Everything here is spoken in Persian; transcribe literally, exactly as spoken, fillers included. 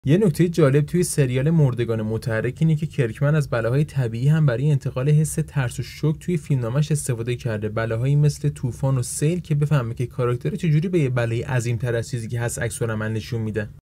یه نکته جالب توی سریال مردگان متحرک اینه که کرکمن از بلاهای طبیعی هم برای انتقال حس ترس و شوک توی فیلمنامش استفاده کرده، بلاهایی مثل طوفان و سیل، که بفهمه که کاراکتر چجوری به یه بلای عظیم‌تر از چیزی که هست عکس‌العمل نشون میده.